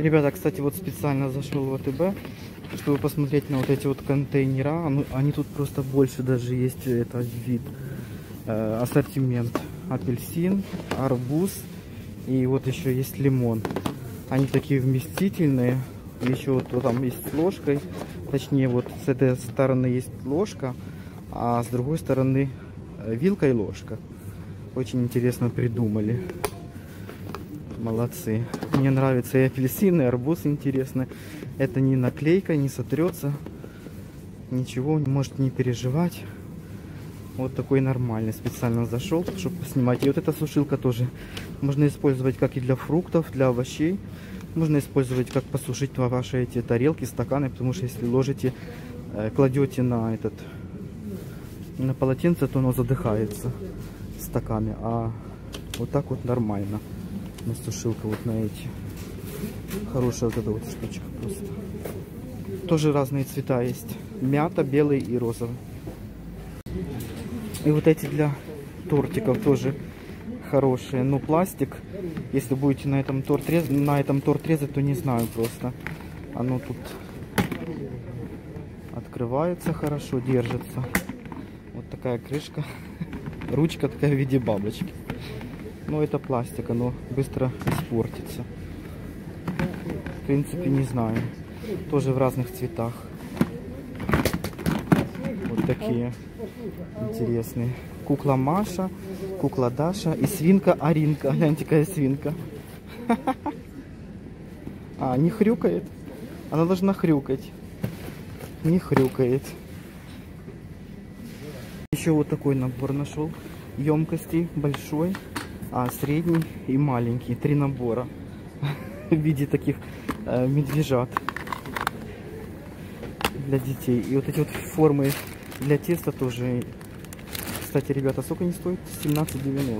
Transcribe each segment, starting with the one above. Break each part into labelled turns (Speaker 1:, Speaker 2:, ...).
Speaker 1: Ребята, кстати, вот специально зашел в АТБ, чтобы посмотреть на вот эти вот контейнера. Они тут просто больше даже есть, это вид, ассортимент. Апельсин, арбуз и вот еще есть лимон. Они такие вместительные. Еще вот там есть с ложкой. Точнее, вот с этой стороны есть ложка, а с другой стороны вилка и ложка. Очень интересно придумали. Молодцы. Мне нравится и апельсин, и арбуз интересно. Это не наклейка, не сотрется. Ничего, может не переживать. Вот такой нормальный. Специально зашел, чтобы поснимать. И вот эта сушилка тоже можно использовать как и для фруктов, для овощей. Можно использовать как посушить ваши эти тарелки, стаканы. Потому что если ложите, кладете на полотенце, то оно задыхается стаками. А вот так вот нормально. На сушилка вот на эти. Хорошая вот эта вот штучка просто. Тоже разные цвета есть. Мята, белый и розовый. И вот эти для тортиков тоже хорошие. Но пластик, если будете на этом торт резать, то не знаю просто. Оно тут открывается хорошо, держится. Вот такая крышка. Ручка такая в виде бабочки. Но это пластик, оно быстро испортится. В принципе, не знаю. Тоже в разных цветах. Вот такие интересные. Кукла Маша, кукла Даша и свинка Аринка. Гляньте, какая свинка. А, не хрюкает. Она должна хрюкать. Не хрюкает. Еще вот такой набор нашел. Емкостей большой, средний и маленький. 3 набора. В виде таких медвежат для детей. И вот эти вот формы для теста тоже. Кстати, ребята, сколько они стоят? 17,90.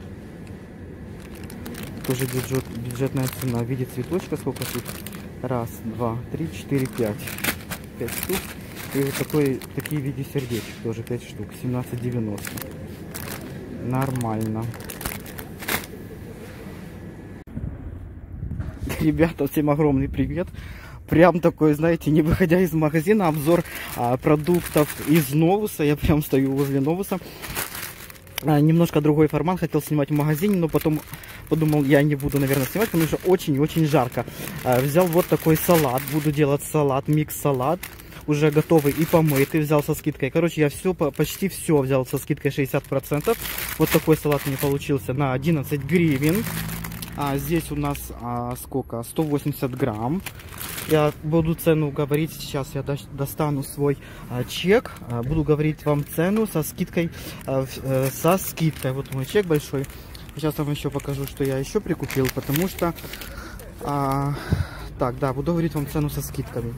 Speaker 1: Тоже бюджетная цена. В виде цветочка сколько тут? Раз, два, три, 4, 5. 5 штук. И вот такие в виде сердечек. Тоже 5 штук. 17,90. Нормально. Ребята, всем огромный привет. Прям такой, знаете, не выходя из магазина, обзор продуктов из Новуса. Я прям стою возле Новуса. Немножко другой формат. Хотел снимать в магазине, но потом подумал, я не буду, наверное, снимать, потому что очень-очень жарко. Взял вот такой салат. Буду делать салат, микс-салат. Уже готовый и помытый. Взял со скидкой. Короче, я почти все взял со скидкой 60%. Вот такой салат мне получился на 11 гривен. Здесь у нас сколько? 180 грамм. Я буду цену говорить. Сейчас я достану свой чек. Буду говорить вам цену со скидкой. Вот мой чек большой. Сейчас вам еще покажу, что я еще прикупил. Потому что... так, да, буду говорить вам цену со скидками.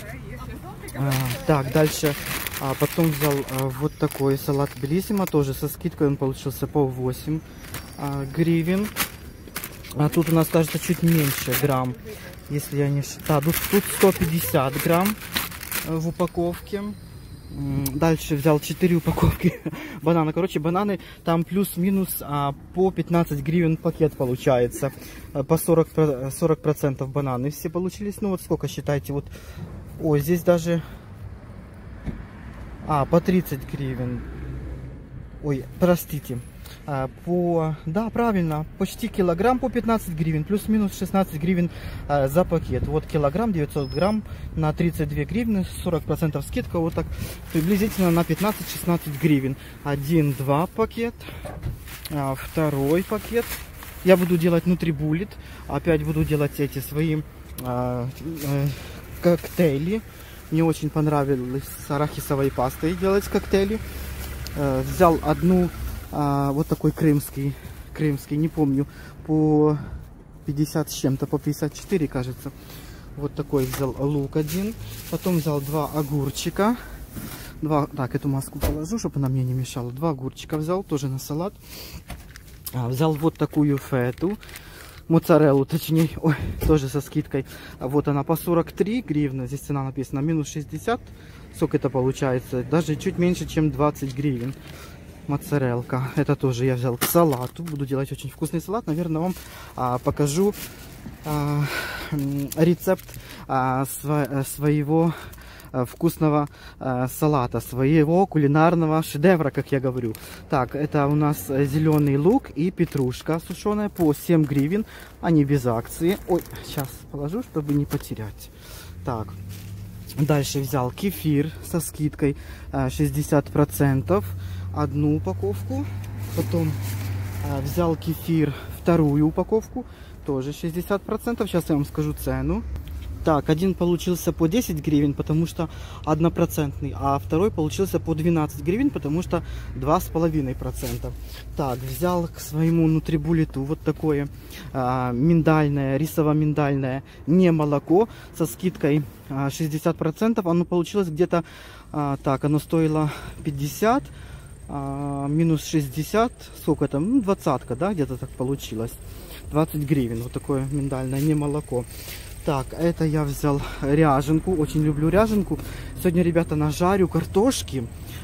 Speaker 1: Так, дальше. Потом взял вот такой салат Белиссимо. Тоже со скидкой он получился по 8 гривен. А тут у нас, кажется, чуть меньше грамм. Если я не... Да, тут 150 грамм в упаковке. Дальше взял 4 упаковки банана. Короче, бананы там плюс-минус по 15 гривен пакет получается. По 40% бананы все получились. Ну вот сколько считайте. Вот. Ой, здесь даже... по 30 гривен. Ой, простите. Да, правильно, почти килограмм по 15 гривен, плюс-минус 16 гривен за пакет. Вот килограмм, 900 грамм на 32 гривны, 40% скидка, вот так приблизительно на 15-16 гривен. 1-2 пакет, второй пакет. Я буду делать нутрибуллет, опять буду делать эти свои коктейли. Мне очень понравилось с арахисовой пастой делать коктейли. Взял одну... вот такой крымский, не помню, по 50 с чем-то, по 54, кажется. Вот такой взял лук один. Потом взял 2 огурчика. Так, эту маску положу, чтобы она мне не мешала. 2 огурчика взял, тоже на салат. Взял вот такую фету. Моцареллу, точнее, ой, тоже со скидкой. Вот она по 43 гривны. Здесь цена написана минус 60. Сколько это получается? Даже чуть меньше, чем 20 гривен. Моцарелка. Это тоже я взял к салату. Буду делать очень вкусный салат. Наверное, вам покажу рецепт своего вкусного салата, своего кулинарного шедевра, как я говорю. Так, это у нас зеленый лук и петрушка сушеная по 7 гривен. Они без акции. Ой, сейчас положу, чтобы не потерять. Так, дальше взял кефир со скидкой 60%. Одну упаковку. Потом взял кефир, вторую упаковку. Тоже 60%. Сейчас я вам скажу цену. Так, один получился по 10 гривен, потому что 1%, а второй получился по 12 гривен, потому что 2,5%. Так, взял к своему нутрибулету вот такое миндальное, рисово-миндальное, не молоко, со скидкой 60%. Оно получилось где-то, так, оно стоило 50, минус 60, сколько там, ну, 20-ка, да, где-то так получилось. 20 гривен, вот такое миндальное, не молоко. Так, это я взял ряженку, очень люблю ряженку. Сегодня, ребята, нажарю картошки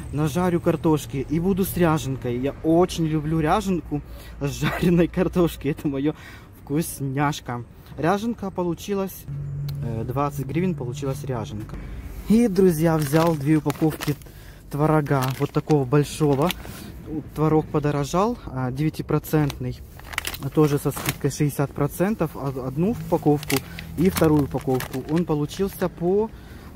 Speaker 1: и буду с ряженкой. Я очень люблю ряженку с жареной картошки, это мое вкусняшка. Ряженка получилась, 20 гривен получилась ряженка. И, друзья, взял 2 упаковки творога, вот такого большого. Творог подорожал, 9%. Тоже со скидкой 60%, одну упаковку и вторую упаковку. Он получился по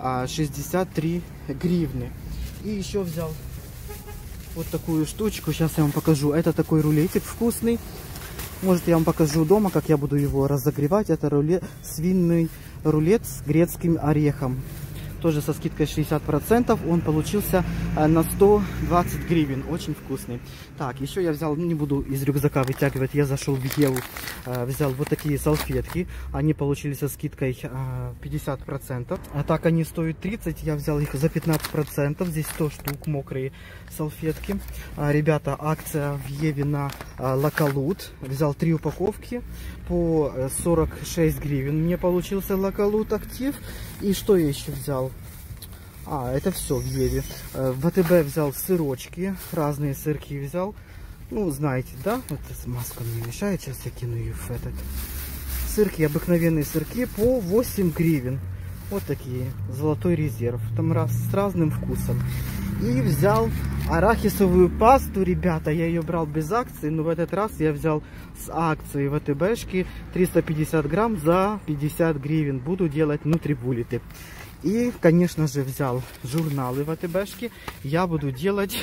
Speaker 1: 63 гривны. И еще взял вот такую штучку, сейчас я вам покажу. Это такой рулетик вкусный. Может, я вам покажу дома, как я буду его разогревать. Это свиный рулет с грецким орехом. Тоже со скидкой 60%. Он получился на 120 гривен. Очень вкусный. Так, еще я взял, не буду из рюкзака вытягивать, я зашел в Еву, взял вот такие салфетки. Они получились со скидкой 50%. А так они стоят 30, я взял их за 15%. Здесь 100 штук, мокрые салфетки. Ребята, акция в Еве на лакалут. Взял 3 упаковки по 46 гривен. Мне получился лакалут актив. И что я еще взял? Это все в Еве. В АТБ взял сырочки, разные сырки взял. Ну, знаете, да? Вот маска мне мешает, сейчас я кину ее в этот. Сырки, обыкновенные сырки по 8 гривен. Вот такие, золотой резерв. Там с разным вкусом. И взял арахисовую пасту, ребята. Я ее брал без акции, но в этот раз я взял с акцией в АТБшке 350 грамм за 50 гривен. Буду делать нутрибулеты. И, конечно же, взял журналы в АТБшке. Я буду делать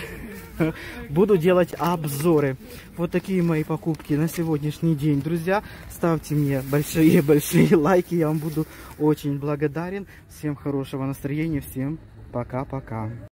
Speaker 1: обзоры. Вот такие мои покупки на сегодняшний день, друзья. Ставьте мне большие лайки. Я вам буду очень благодарен. Всем хорошего настроения. Всем пока-пока.